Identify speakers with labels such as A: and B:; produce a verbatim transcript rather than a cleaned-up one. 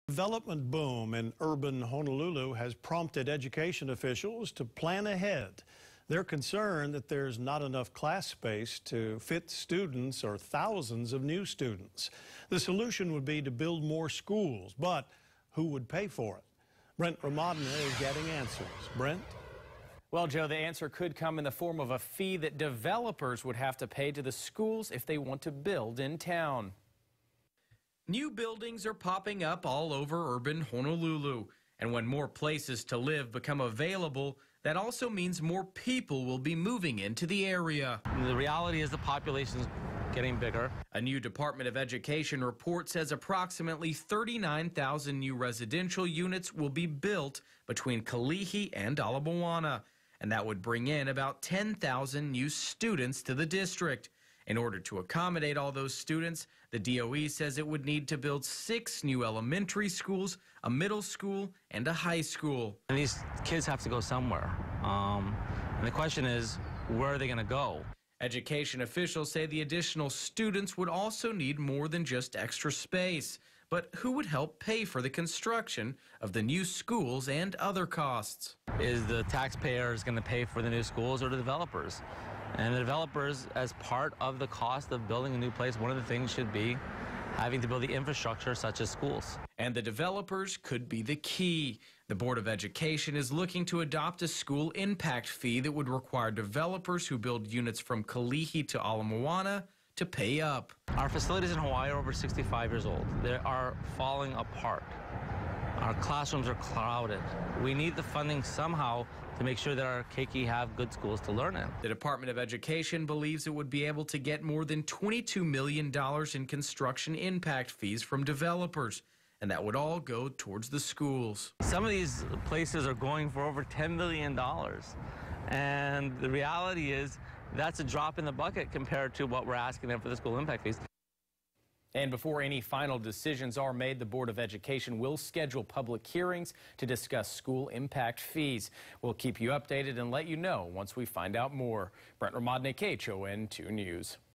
A: Development boom in urban Honolulu has prompted education officials to plan ahead. They're concerned that there's not enough class space to fit students or thousands of new students. The solution would be to build more schools, but who would pay for it? Brent Ramadne is getting answers. Brent?
B: Well, Joe, the answer could come in the form of a fee that developers would have to pay to the schools if they want to build in town. New buildings are popping up all over urban Honolulu. And when more places to live become available, that also means more people will be moving into the area.
C: The reality is the population is getting bigger.
B: A new Department of Education report says approximately thirty-nine thousand new residential units will be built between Kalihi and Ala Moana. And that would bring in about ten thousand new students to the district. In order to accommodate all those students, the D O E says it would need to build six new elementary schools, a middle school, and a high school.
C: And these kids have to go somewhere. Um, and the question is, where are they going to go?
B: Education officials say the additional students would also need more than just extra space. But who would help pay for the construction of the new schools and other costs?
C: Is the taxpayers going to pay for the new schools or the developers? And the developers, as part of the cost of building a new place, one of the things should be having to build the infrastructure such as schools.
B: And the developers could be the key. The Board of Education is looking to adopt a school impact fee that would require developers who build units from Kalihi to Ala Moana to pay up.
C: Our facilities in Hawaii are over sixty-five years old. They are falling apart. Our classrooms are crowded. We need the funding somehow to make sure that our keiki have good schools to learn in.
B: The Department of Education believes it would be able to get more than twenty-two million dollars in construction impact fees from developers, and that would all go towards the schools.
C: Some of these places are going for over ten million dollars, and the reality is that's a drop in the bucket compared to what we're asking them for the school impact fees.
B: And before any final decisions are made, the Board of Education will schedule public hearings to discuss school impact fees. We'll keep you updated and let you know once we find out more. Brent Ramadne, K H O N two News.